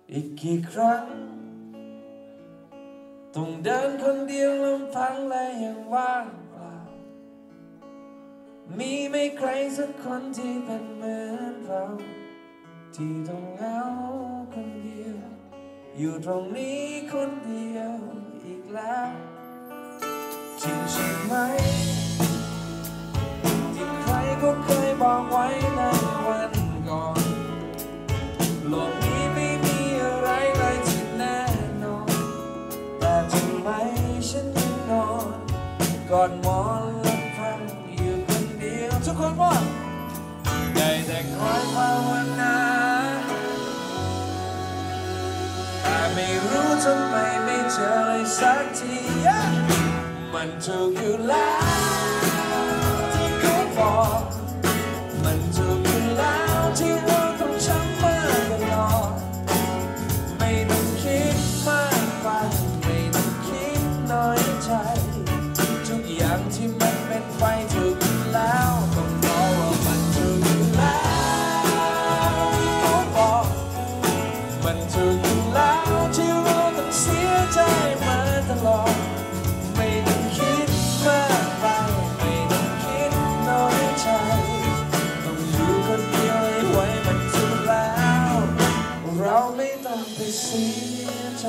อีกกี่ครั้งต้องเดินคนเดียวลำพังและยังว่างเปล่ามีไม่ใครสักคนที่เป็นเหมือนเราที่ต้องเหงาคนเดียวอยู่ตรงนี้คนเดียวอีกแล้วจริงใช่ไหมที่ใครก็เคยบอกไว้ในวันก่อนโลกนี้ไม่มีอะไรเลยที่แน่นอนแต่ทำไมฉันยังนอนกอดหมอนลำพังอยู่คนเดียวทุกคนว่าได้แต่คอยภาวนาแต่ไม่รู้ทำไมไม่เจอเลยสักทีมันถูกอยู่แล้วที่เขาบอกมันถูกอยู่แล้วที่เราต้องช้ำมาตลอดไม่ต้องคิดมากไปไม่ต้องคิดน้อยใจทุกอย่างที่มันเป็นไปถูกอยู่แล้วต้องรอว่ามันถูกอยู่แล้วที่เขาบอกมันถูกอยู่แล้วที่เราต้องเสียใจมาตลอดไม่ต้องคิดมากไปไม่ต้องคิดน้อยใจต้องอยู่คนเดียวให้ไว้มันถูกแล้วเราไม่ต้องไปเสียใจ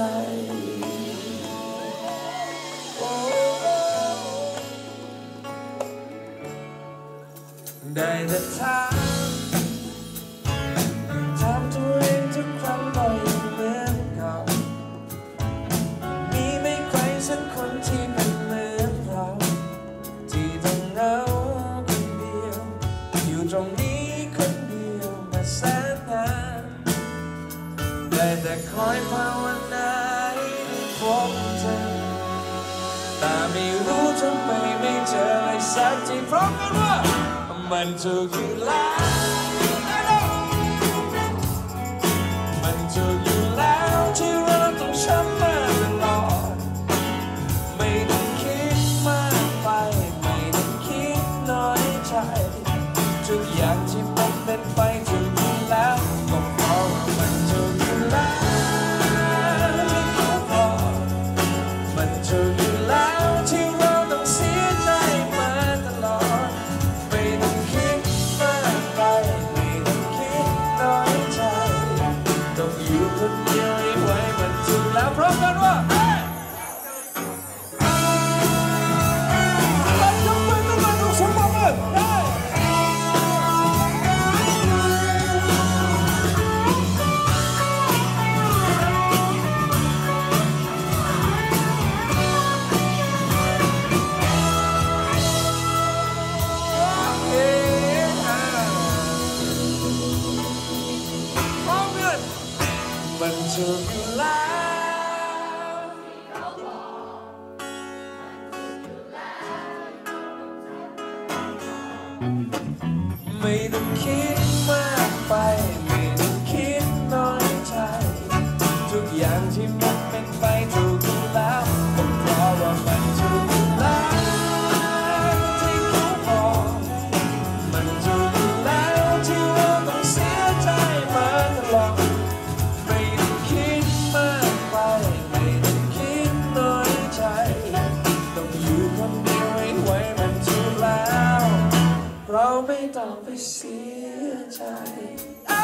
ได้แต่ถามตัวเองทุกครั้งก็ยังเหมือนเก่ามีไม่ใครสักคนที่เป็นเหมือนเราที่ต้องเหงาคนเดียวอยู่ตรงนี้คนเดียวมาแสนนานได้แต่คอยภาวนาให้พบเธอแต่ไม่รู้ทำไมไม่เจอเลยสักทีเพราะกันว่ามันถูกอยู่แล้วมันถูกอยู่แล้วที่เราต้องช้ำมาตลอดไม่ต้องคิดมากไปไม่ต้องคิดน้อยใจทุกอย่างที่มันเป็นไปถูกอยู่แล้วก็เพราะว่ามันถูกอยู่แล้วที่เขาบอกมันถูกอยู่แล้วที่เราต้องเสียใจมาตลอดไม่ต้องคิดมากไปไม่ต้องคิดน้อยใจต้องอยู่คนเดียวให้ไว้มันถูกแล้วพร้อมกันว่ามันถูกอยู่แล้วไม่ต้องคิดมากไปไม่ต้องคิดน้อยใจทุกอย่างที่มันเป็นไปถูกอยู่แล้วก็เพราะว่ามันถูกอยู่แล้วที่เขาบอกมันถูกอยู่แล้วที่เราต้องเสียใจมาตลอดไม่ต้องคิดมากไปไม่ต้องคิดน้อยใจต้องอยู่คนเดียวให้ไว้มันถูกแล้วเราไม่ต้องไปเสียใจ